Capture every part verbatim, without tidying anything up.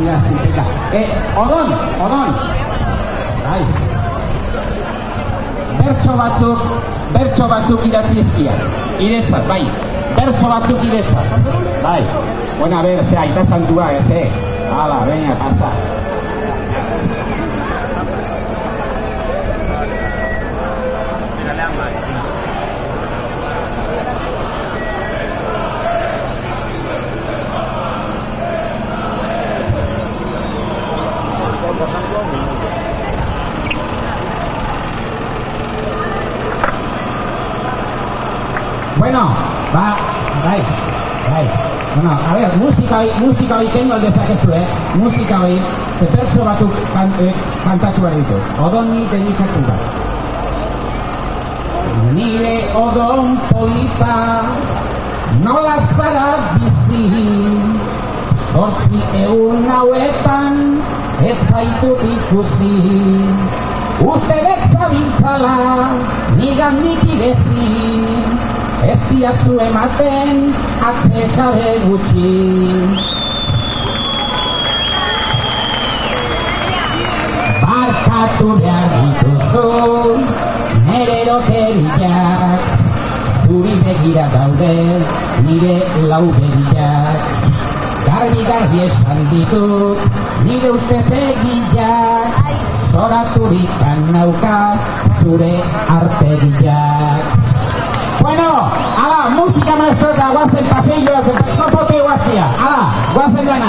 idatzi, eta. E, odon, odon. Bai. Bertso batzuk, bertso batzuk idatzi izkia. Iretzat, bai. Bertso batzuk iretzat. Bai. Bueno, a ver, ze, aita santua, ez, eh? Hala, venga, pasa. Bueno, va, bai, bai. Bueno, a ver, musika hori, musika hori kendu aldezakezu, eh? Musika hori, zepertzo batzuk kan, eh, kantatu behar ditu. Odon ni dedikatu da. Nire odon polita, nola zara bizi, zortzi egun hauetan, ez zaitu ikusi. Uste betzabiltzala, nigan nik idezi, ez diatzu ematen, atze jabe gutxi. Barkatu behar dituzu, nere loteriak, zuri begira daude, nire lau begiak. Garbi-garbi esan ditut, nire ustez egiak, zoraturikan nauka, zure artegiak. Bueno, ala, música maestro eta guazen paseilloak, no pote guazia, ala, guazen dana.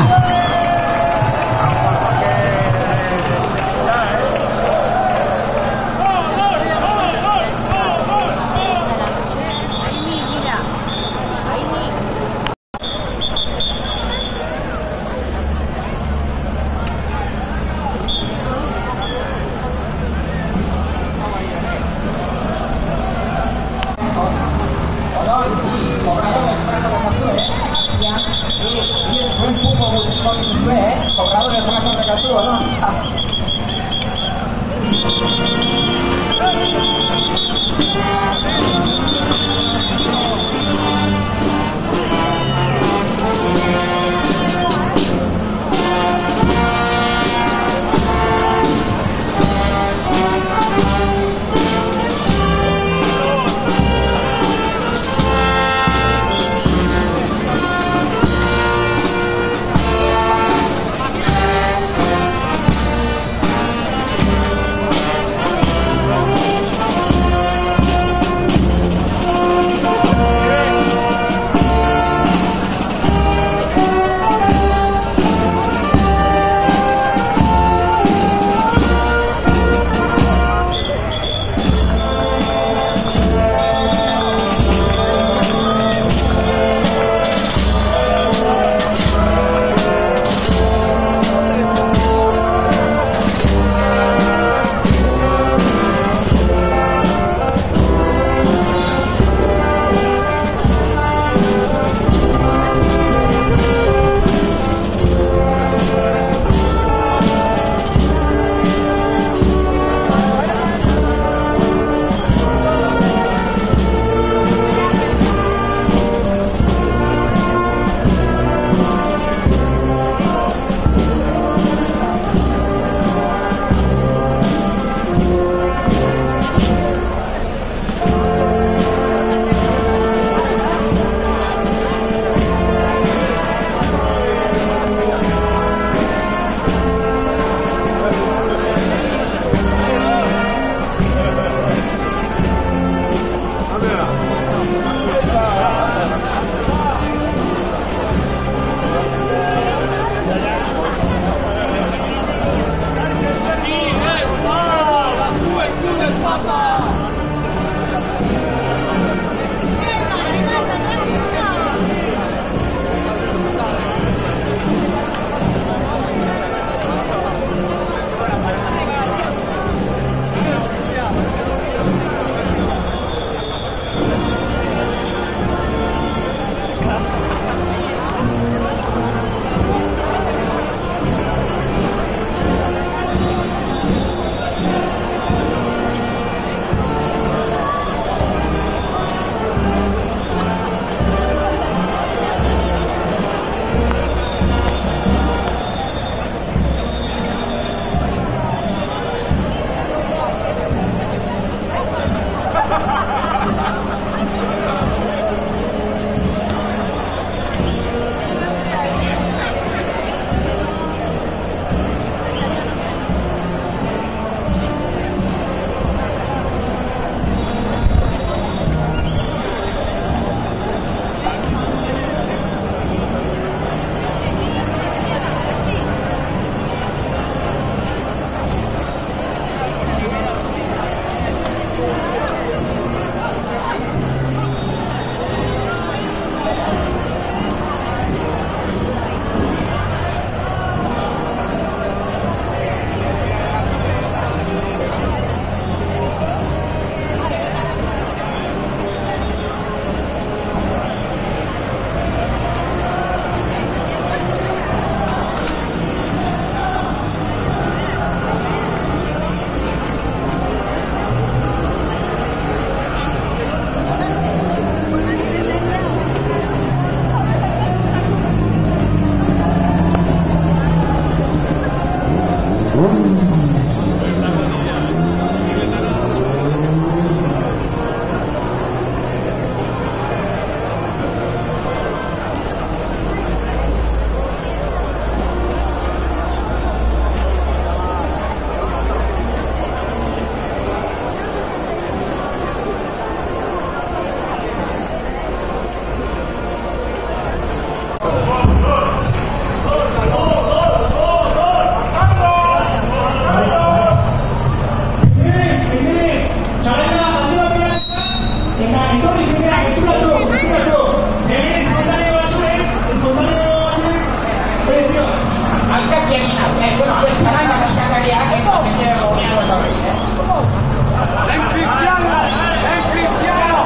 Aitzakia egin hau. Eh, bueno, a ver, txaranga kaskakaria, eh, que se gobiano eta hori, eh. ¡En cristiano! ¡En cristiano!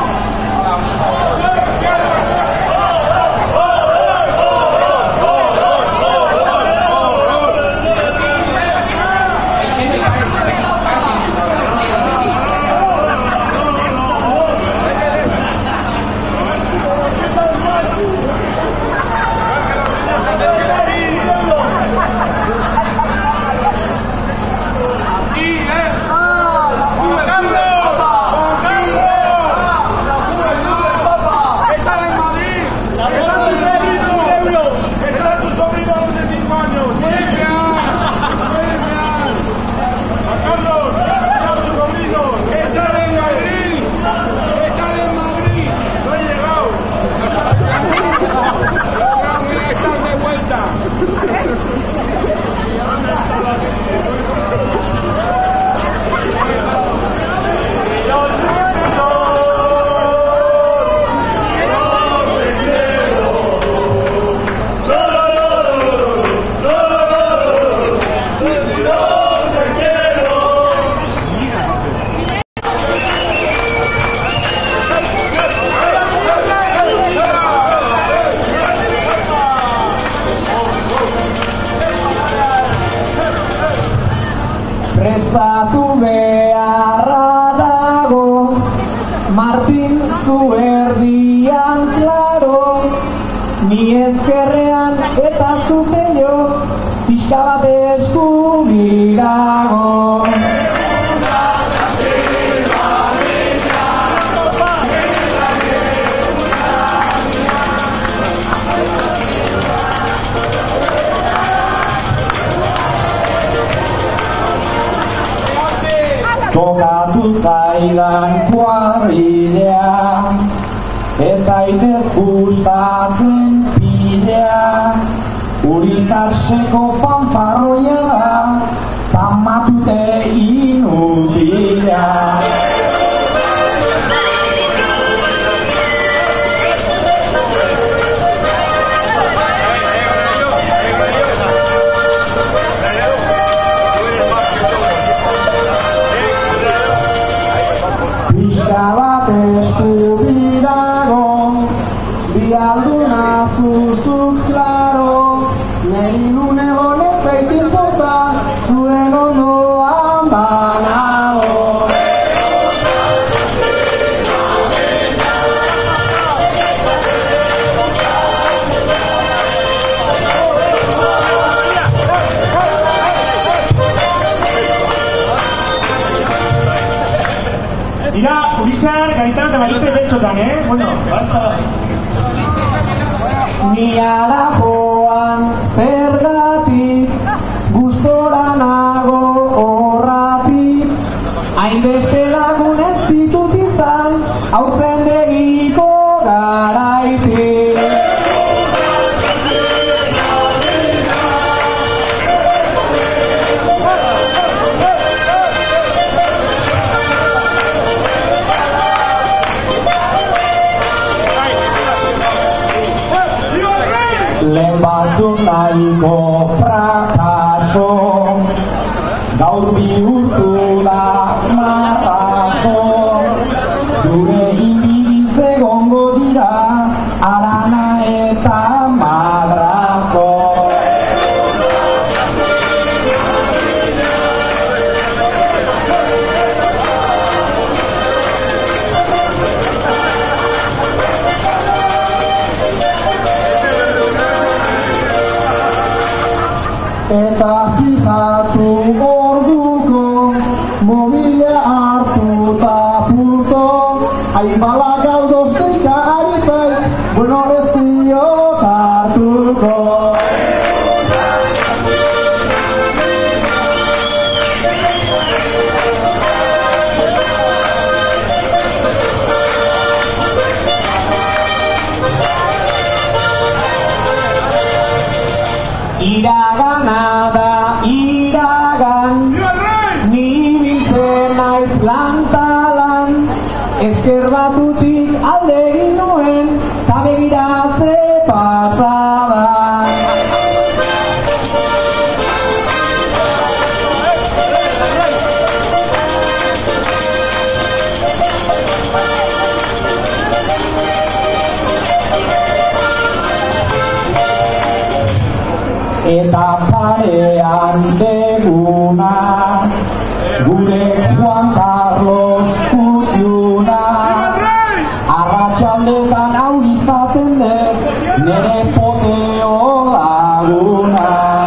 eta parean deguna, gure Juan Carlos Kutiuna, arratsaldetan hau izaten dut, nere poteo laguna.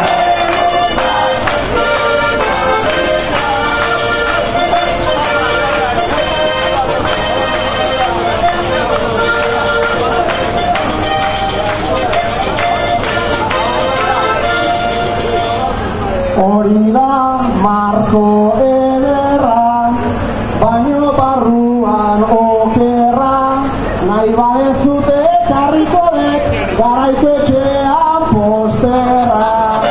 Hori da marko ederra, baino barruan okerra, nahi badezute karriko dek, garaiketxean posterra.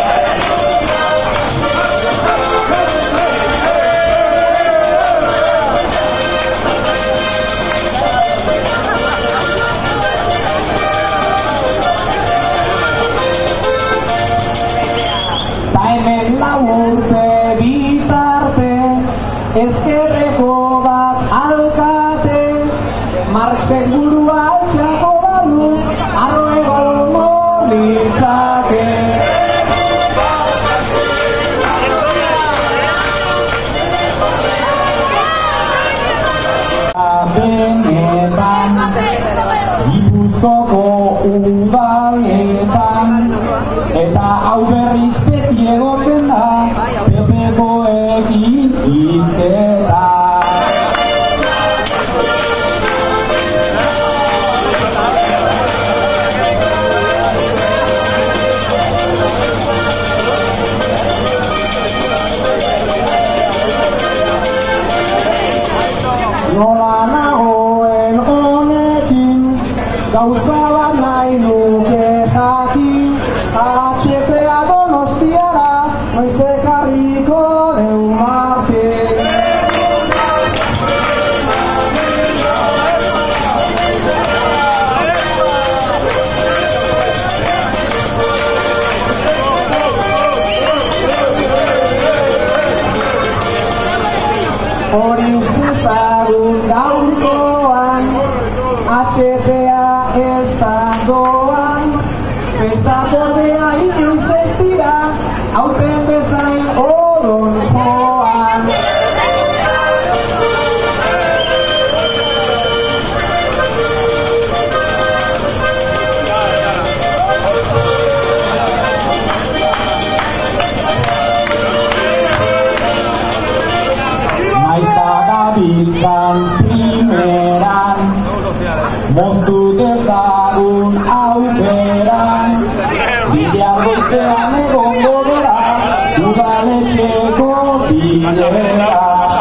Urte bitarte, ezkerreko bat alkate, Marxek burua altxako badu, arro egongo litzake. Benetan, Gipuzkoko udaletan, eta hau berriz beti egoten da, pepekoekin hizketa. Nola nagoen honekin, gauza bat nahi nuke jakin, atxetea Donostiara, noiz ekarriko deu marte. Hori zuzagun gaurkoan, atxetea ez dagoan, festa bordea inoiz ez dira, aurten bezain odon joan. Naita gabiltzan primeran, moztu dezagun aukeran, bidean goizean egongo gara, udaletxeko bidera.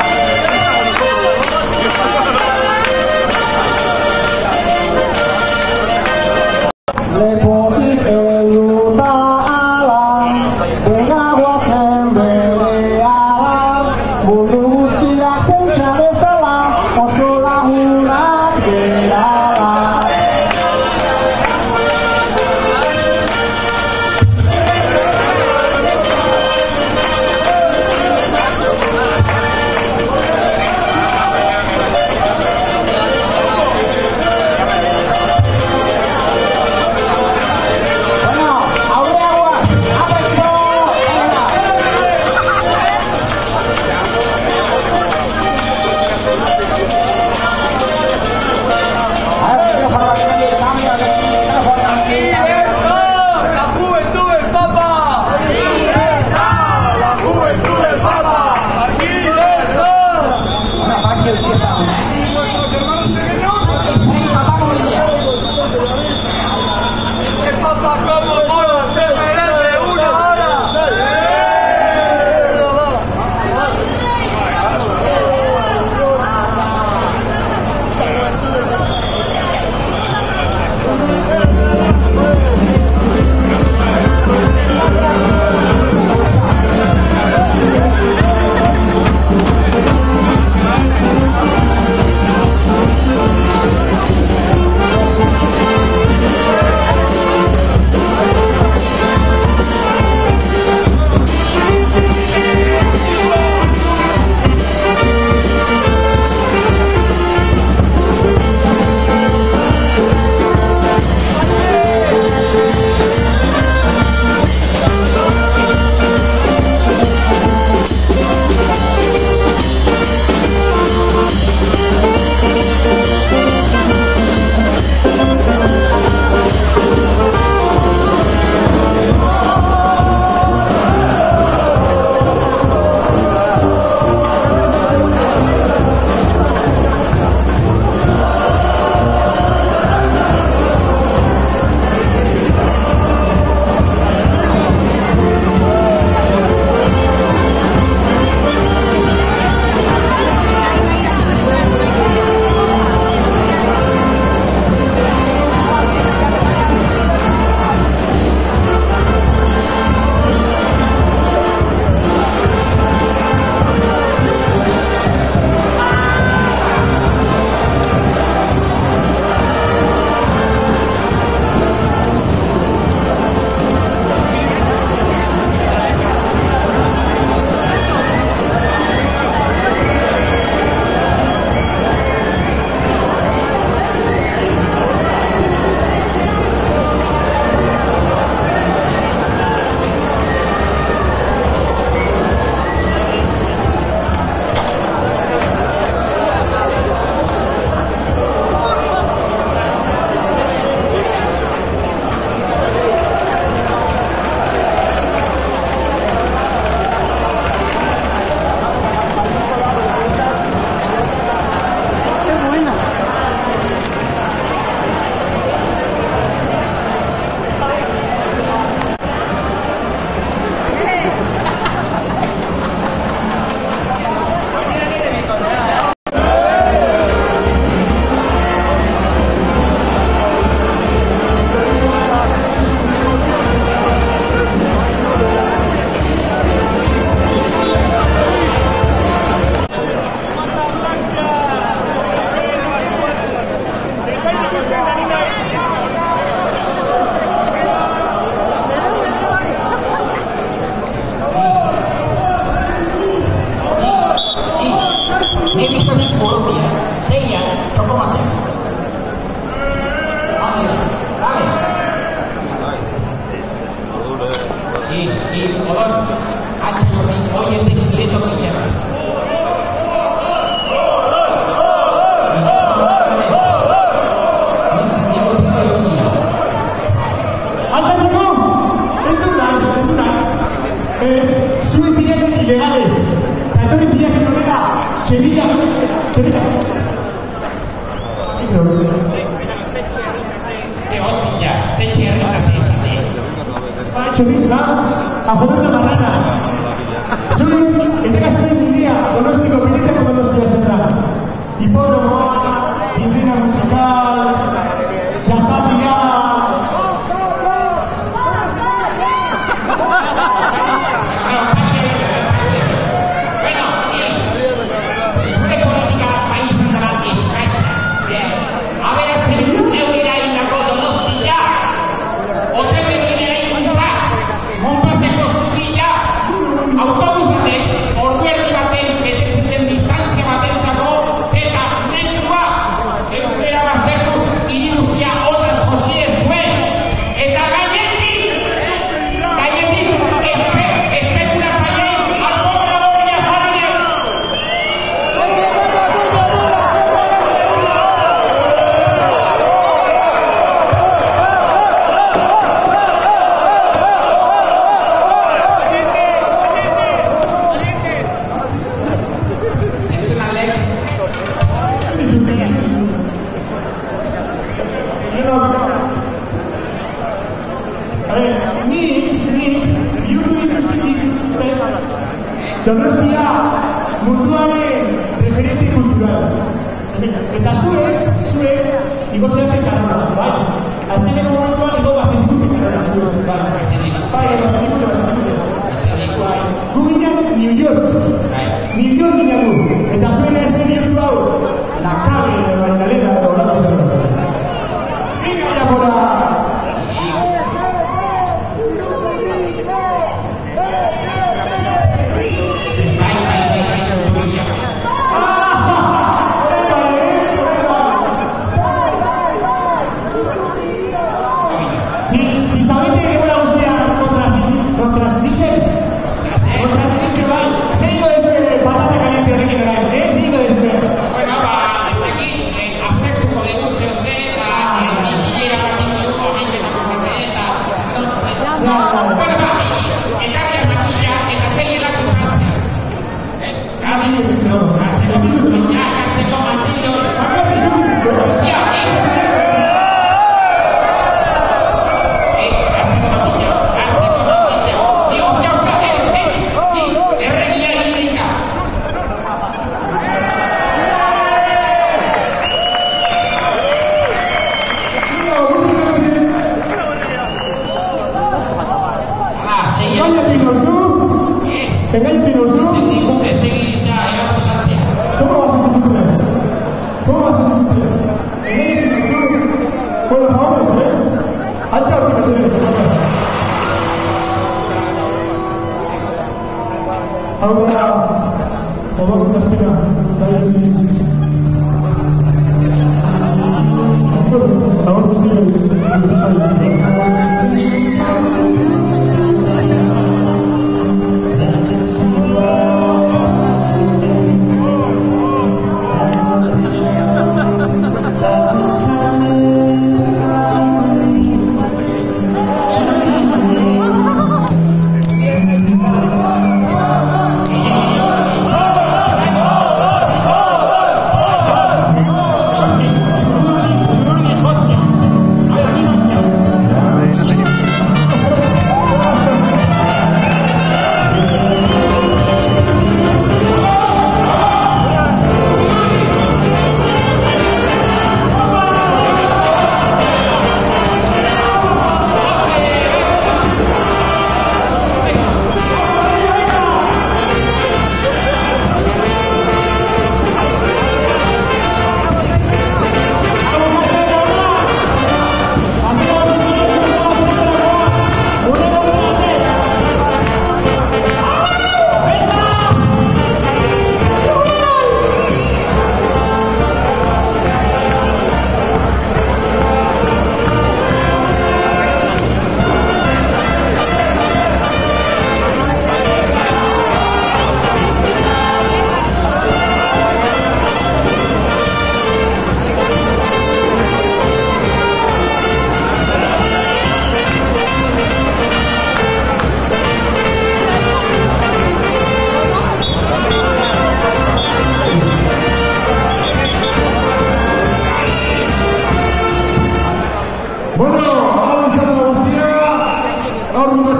Lepotik euruta ala, dena guazen berehala, mundu guztiak pentsa bezala, oso lagunak gerala. Y, Odón, H. hoy este directo que llama. Ilegales, tractores y viajes de Noruega, Sevilla, Sevilla. Se hostia, se cherra la cesa, Ah, Sevilla, a joder una marrana. Soy, este caso de mi día, pronóstico, pendiente como los días entrar. Hipódromo, piscina musical, ya está pillada. Donostia munduaren referente kultural. Eta zuek, zuek, igo zeaten kanona, bai? Azkeneko momentuan igo bazenitute kanona, zuek, bai? Bai, bazenitute, bazenitute. Bai, gu ginen New York. New York ginen gu. Eta zuena ez ginen hau, la cabe, la Magdalena, la Orlando Serrano. Venga, ya por la...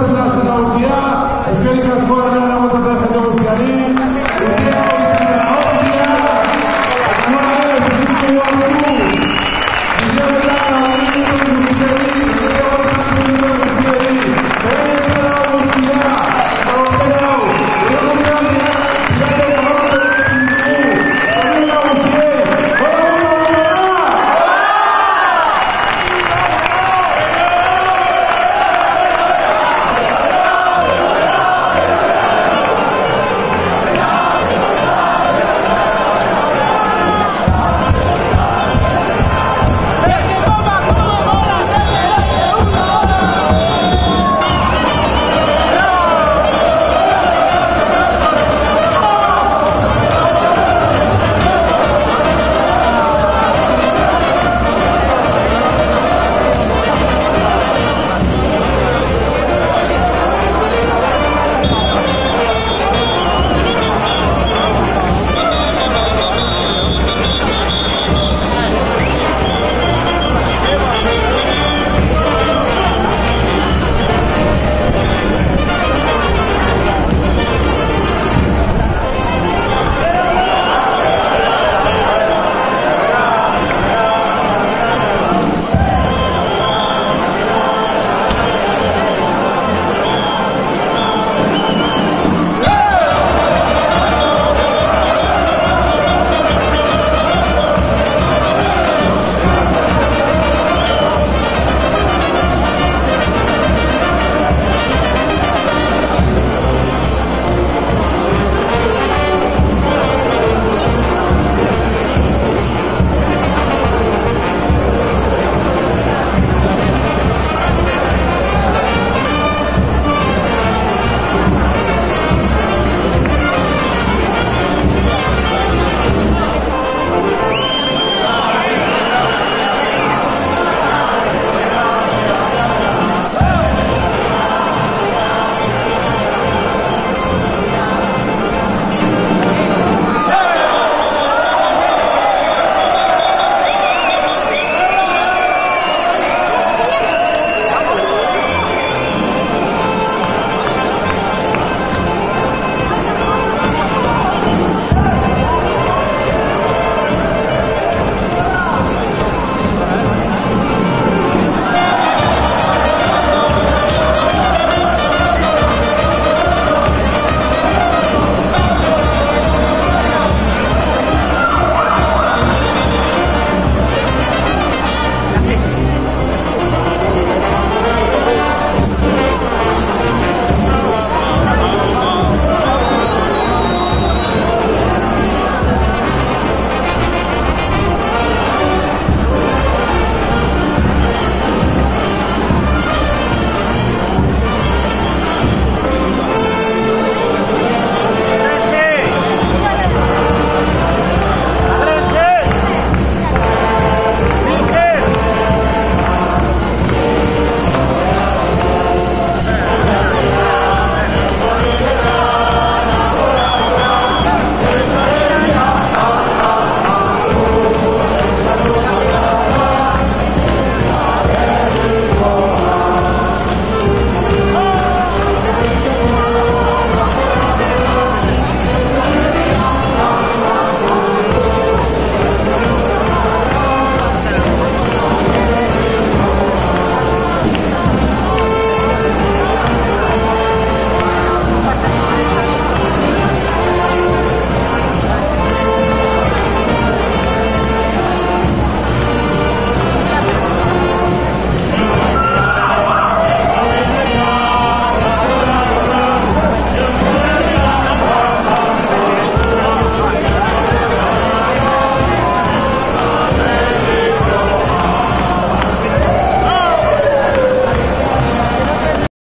gustatzen da guztia, eskerrik asko lanean laguntatzen jende guztiari,